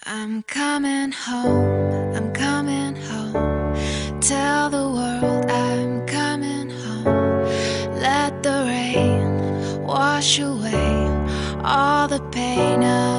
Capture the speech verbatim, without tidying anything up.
I'm coming home, I'm coming home. Tell the world I'm coming home. Let the rain wash away all the pain